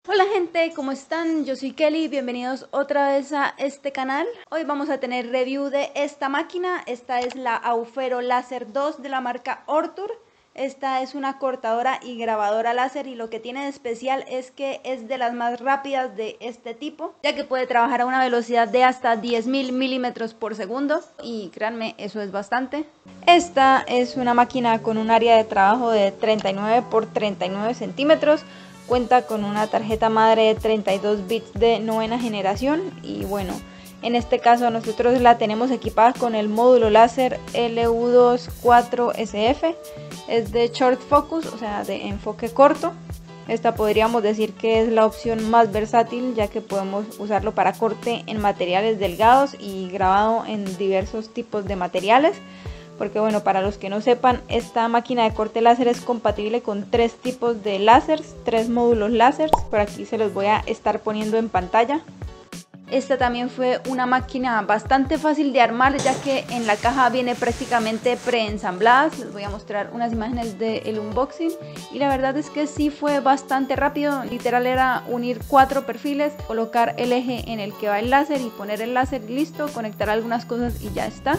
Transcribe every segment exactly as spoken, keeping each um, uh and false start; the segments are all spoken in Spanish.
Hola gente, ¿cómo están? Yo soy Kelly, bienvenidos otra vez a este canal. Hoy vamos a tener review de esta máquina. Esta es la Aufero Laser dos de la marca Ortur. Esta es una cortadora y grabadora láser y lo que tiene de especial es que es de las más rápidas de este tipo, ya que puede trabajar a una velocidad de hasta diez mil milímetros por segundo y créanme, eso es bastante. Esta es una máquina con un área de trabajo de treinta y nueve por treinta y nueve centímetros. Cuenta con una tarjeta madre de treinta y dos bits de novena generación y bueno, en este caso nosotros la tenemos equipada con el módulo láser L U veinticuatro S F. Es de short focus, o sea de enfoque corto. Esta podríamos decir que es la opción más versátil, ya que podemos usarlo para corte en materiales delgados y grabado en diversos tipos de materiales. Porque bueno, para los que no sepan, esta máquina de corte láser es compatible con tres tipos de láseres, tres módulos láser. Por aquí se los voy a estar poniendo en pantalla. Esta también fue una máquina bastante fácil de armar, ya que en la caja viene prácticamente preensambladas. Les voy a mostrar unas imágenes del unboxing y la verdad es que sí fue bastante rápido. Literal era unir cuatro perfiles, colocar el eje en el que va el láser y poner el láser y listo, conectar algunas cosas y ya está.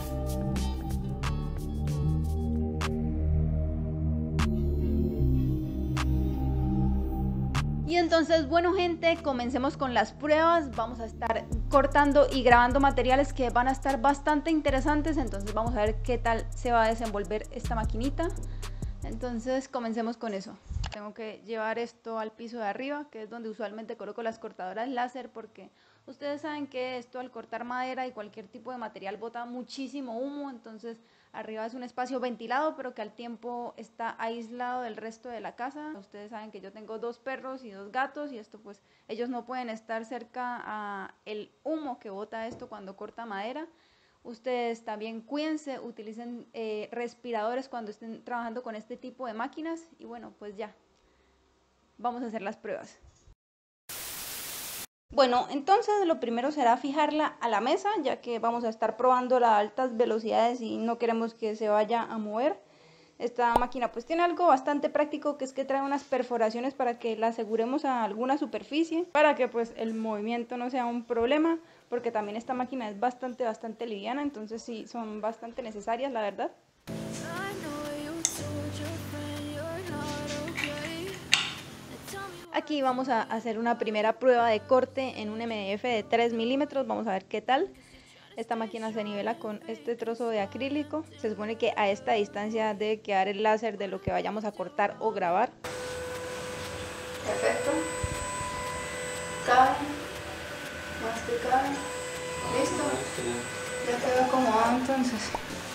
Y entonces, bueno gente, comencemos con las pruebas. Vamos a estar cortando y grabando materiales que van a estar bastante interesantes. Entonces vamos a ver qué tal se va a desenvolver esta maquinita. Entonces comencemos con eso. Tengo que llevar esto al piso de arriba, que es donde usualmente coloco las cortadoras láser, porque ustedes saben que esto al cortar madera y cualquier tipo de material bota muchísimo humo. Entonces arriba es un espacio ventilado, pero que al tiempo está aislado del resto de la casa. Ustedes saben que yo tengo dos perros y dos gatos y esto pues ellos no pueden estar cerca a el humo que bota esto cuando corta madera. Ustedes también cuídense, utilicen eh, respiradores cuando estén trabajando con este tipo de máquinas. Y bueno, pues ya, vamos a hacer las pruebas. Bueno, entonces lo primero será fijarla a la mesa, ya que vamos a estar probándola a altas velocidades y no queremos que se vaya a mover. Esta máquina pues tiene algo bastante práctico, que es que trae unas perforaciones para que la aseguremos a alguna superficie, para que pues el movimiento no sea un problema, porque también esta máquina es bastante bastante liviana, entonces sí son bastante necesarias, la verdad. Aquí vamos a hacer una primera prueba de corte en un M D F de tres milímetros, vamos a ver qué tal. Esta máquina se nivela con este trozo de acrílico. Se supone que a esta distancia debe quedar el láser de lo que vayamos a cortar o grabar. Perfecto. Cabe. Más que cabe. Listo. Ya quedó acomodado entonces.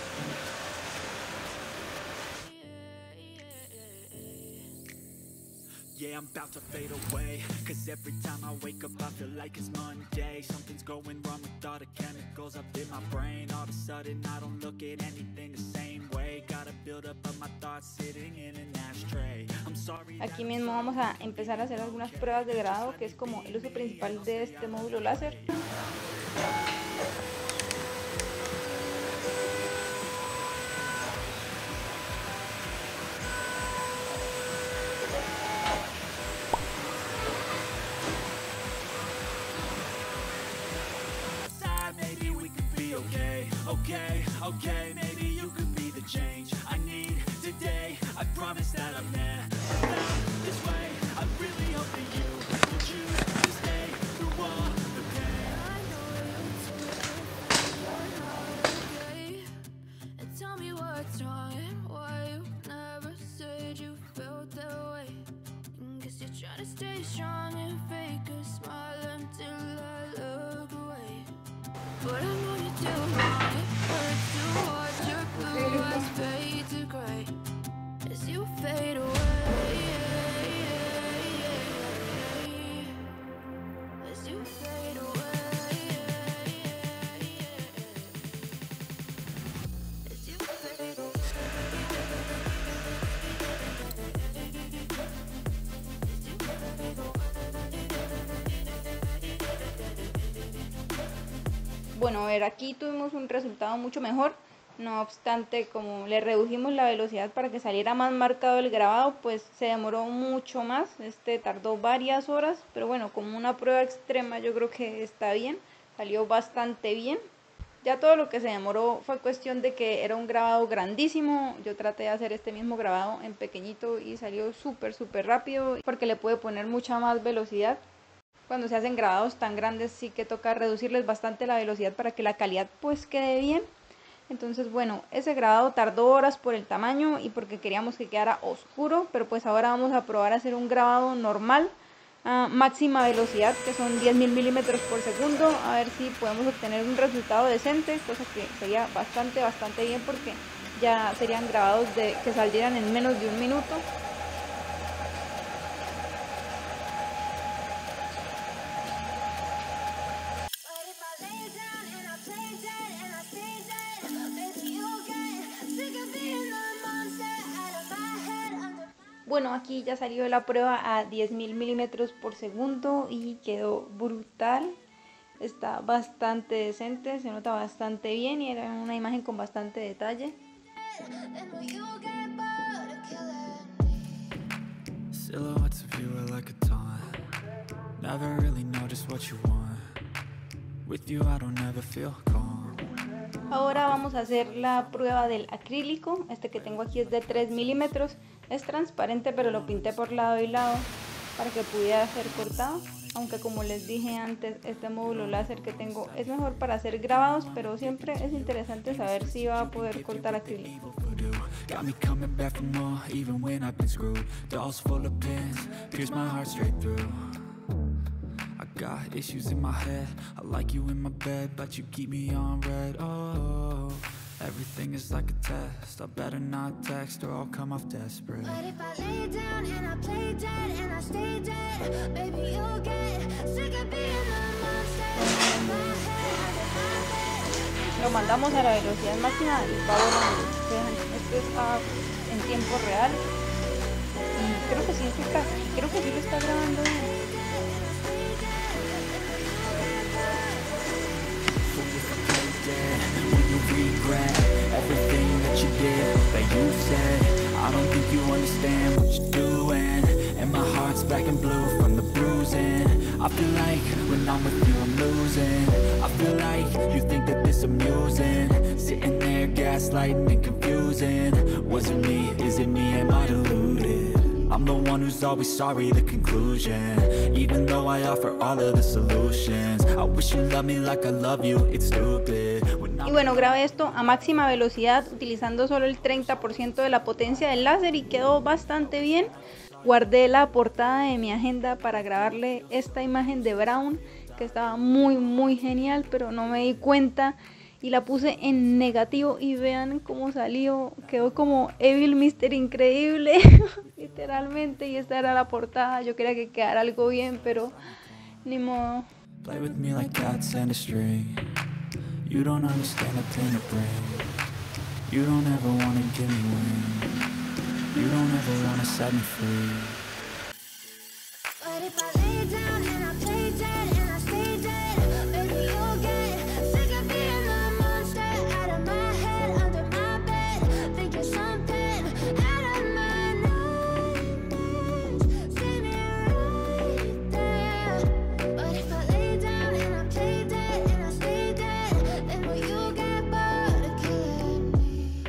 Yeah, I'm about to fade away, cause every time I wake up I feel like it's Monday. Something's going wrong with all the chemicals up in my brain. All of a sudden I don't look at anything the same way. Gotta build up of my thoughts sitting in an ashtray. I'm sorry. Aquí mismo vamos a empezar a hacer algunas pruebas de grado, que es como el uso principal de este módulo láser. Okay, okay, okay, maybe you could be the change I need today. I promise that I'm never felt this way. I really hope that you will choose to stay through all the pain. I know you're and tell me what's wrong and why you never said you felt that way. Guess you're trying to stay strong and fake a smile until I look away. But I'm gonna do wrong. It hurts to watch your blue eyes fade to gray as you fade away. As you fade away. As you fade away. Bueno, a ver, aquí tuvimos un resultado mucho mejor. No obstante, como le redujimos la velocidad para que saliera más marcado el grabado, pues se demoró mucho más. Este tardó varias horas, pero bueno, como una prueba extrema yo creo que está bien, salió bastante bien. Ya todo lo que se demoró fue cuestión de que era un grabado grandísimo. Yo traté de hacer este mismo grabado en pequeñito y salió súper súper rápido porque le pude poner mucha más velocidad. Cuando se hacen grabados tan grandes sí que toca reducirles bastante la velocidad para que la calidad pues quede bien. Entonces bueno, ese grabado tardó horas por el tamaño y porque queríamos que quedara oscuro, pero pues ahora vamos a probar a hacer un grabado normal a máxima velocidad, que son diez mil milímetros por segundo, a ver si podemos obtener un resultado decente, cosa que sería bastante bastante bien porque ya serían grabados de, que saldrían en menos de un minuto. Bueno, aquí ya salió la prueba a diez mil milímetros por segundo y quedó brutal. Está bastante decente, se nota bastante bien y era una imagen con bastante detalle. Ahora vamos a hacer la prueba del acrílico. Este que tengo aquí es de tres milímetros. Es transparente, pero lo pinté por lado y lado para que pudiera ser cortado. Aunque como les dije antes, este módulo láser que tengo es mejor para hacer grabados, pero siempre es interesante saber si va a poder cortar acrílico. Got issues in my head. I like you in my bed, but you keep me on red. Oh, everything is like a test. I better not text or I'll come off desperate. But if I lay down and I play dead and I stay dead, baby, you'll get sick of being the monster in my head. Lo mandamos a la velocidad máxima y va volando. Esto es uh, en tiempo real. Y creo que sí, esto está, creo que sí lo está grabando bien. Regret everything that you did, that you said. I don't think you understand what you're doing, and my heart's black and blue from the bruising. I feel like when I'm with you I'm losing. I feel like you think that this amusing, sitting there gaslighting and confusing. Was it me? Is it me? Am I deluded? I'm the one who's always sorry, the conclusion. Even though I offer all of the solutions, I wish you loved me like I love you, it's stupid. Y bueno, grabé esto a máxima velocidad utilizando solo el treinta por ciento de la potencia del láser y quedó bastante bien. Guardé la portada de mi agenda para grabarle esta imagen de Brown, que estaba muy muy genial, pero no me di cuenta y la puse en negativo y vean cómo salió, quedó como Evil mister Increíble literalmente, y esta era la portada. Yo quería que quedara algo bien, pero ni modo. Play with me like cats and a string. You don't understand the pain it brings. You don't ever wanna give me wings. You don't ever wanna set me free. But if I lay down and I play dead and I stay dead, baby, you'll get sick of being the monster out of my head, under my bed, thinking something out of my nightmares. Stay me right there. But if I lay down and I play dead and I stay dead, then will you get bored of killing me?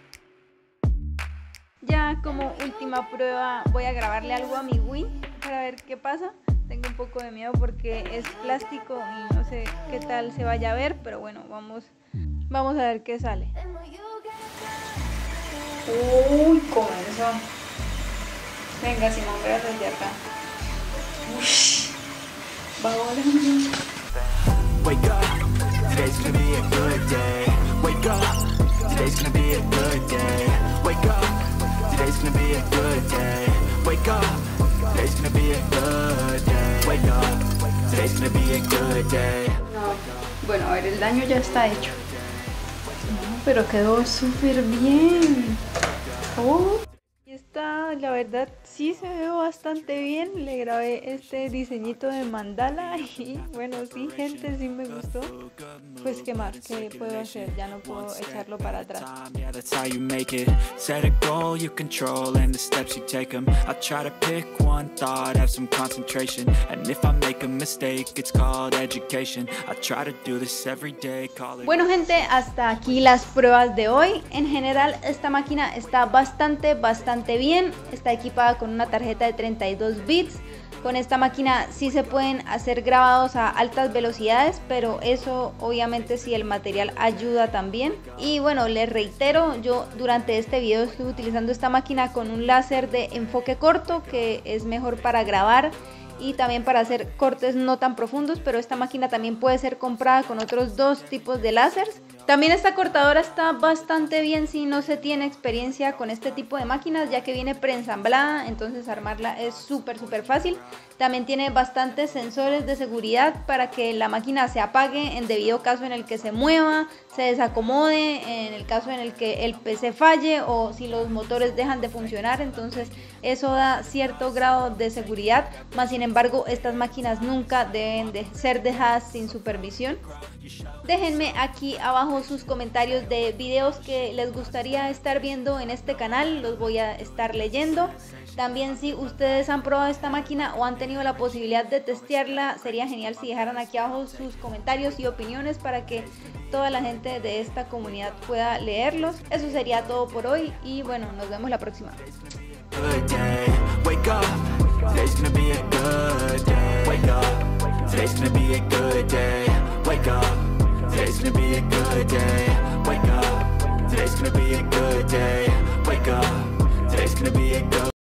Ya como última prueba voy a grabarle algo a mi Wii para ver qué pasa. Tengo un poco de miedo porque es plástico y no sé qué tal se vaya a ver, pero bueno, vamos, vamos a ver qué sale. Uy, comenzó. Venga, Simón, veas desde acá. Uy, va volando. Wake up, today's gonna be a good day. Wake up, today's gonna be a good day. Wake up, today's gonna be a good day. Wake up, today's gonna be a good day. Wake up, today's gonna be a good day. No, bueno, a ver, el daño ya está hecho. No, pero quedó súper bien. Oh, y esta, la verdad, sí sí se ve bastante bien. Le grabé este diseñito de mandala y bueno, sí, gente, sí me gustó. Pues qué más, qué puedo hacer, ya no puedo echarlo para atrás. Bueno gente, hasta aquí las pruebas de hoy. En general esta máquina está bastante, bastante bien. Está equipada con una tarjeta de treinta y dos bits. Con esta máquina sí se pueden hacer grabados a altas velocidades, pero eso obviamente si el material ayuda también. Y bueno, les reitero, yo durante este video estuve utilizando esta máquina con un láser de enfoque corto, que es mejor para grabar y también para hacer cortes no tan profundos, pero esta máquina también puede ser comprada con otros dos tipos de láseres. También esta cortadora está bastante bien si no se tiene experiencia con este tipo de máquinas, ya que viene preensamblada, entonces armarla es súper súper fácil. También tiene bastantes sensores de seguridad para que la máquina se apague en debido caso en el que se mueva, se desacomode, en el caso en el que el P C falle o si los motores dejan de funcionar. Entonces eso da cierto grado de seguridad, más sin embargo estas máquinas nunca deben de ser dejadas sin supervisión. Déjenme aquí abajo sus comentarios de videos que les gustaría estar viendo en este canal, los voy a estar leyendo. También si ustedes han probado esta máquina o han tenido la posibilidad de testearla, sería genial si dejaran aquí abajo sus comentarios y opiniones para que toda la gente de esta comunidad pueda leerlos. Eso sería todo por hoy y bueno, nos vemos la próxima. Today's gonna be a good day.